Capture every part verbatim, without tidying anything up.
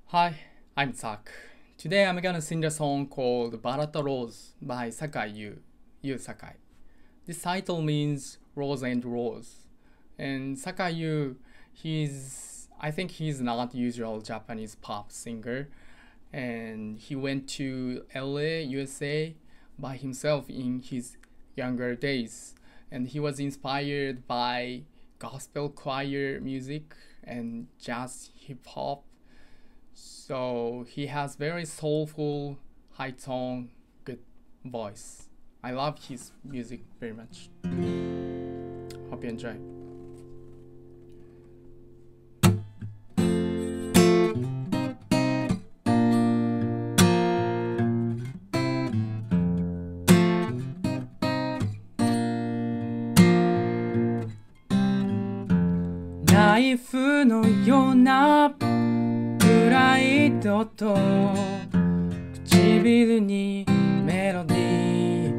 Hi, I'm Zach. Today I'm gonna sing a song called Barata Rose by Sakai Yu, Yu Sakai. This title means Rose and Rose. And Sakai Yu, he's, I think he's not usual Japanese pop singer. And he went to L A, U S A by himself in his younger days. And he was inspired by gospel choir music and jazz hip hop. So he has very soulful, high tone, good voice. I love his music very much. Hope you enjoy. ナイフのようなプライドと唇にメロディ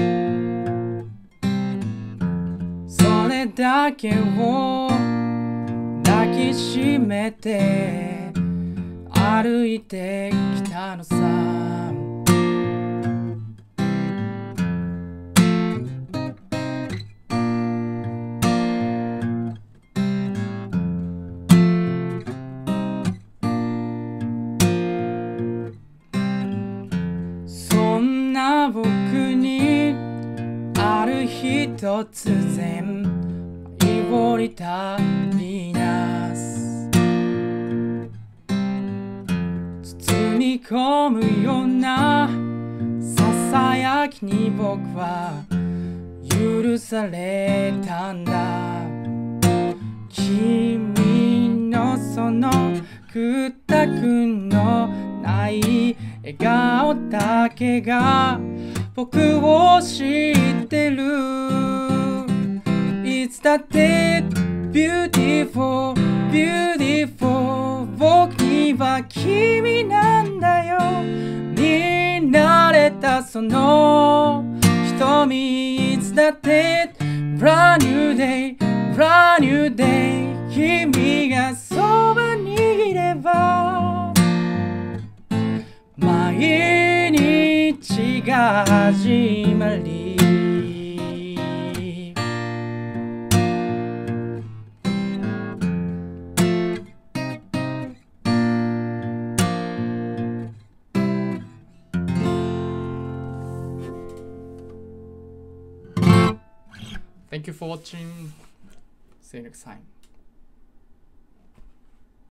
ー、それだけを抱きしめて歩いてきたのさ。僕にある日突然言い降りたヴィーナス、包み込むようなささやきに僕は許されたんだ。君のそのくたくのない笑顔だけが僕を知ってる。いつだって beautiful beautiful 僕には君なんだよ。見慣れたその瞳、いつだって brand new day brand new day 君がそばにいれば毎日が始まり。 Thank you for watching. See you next time.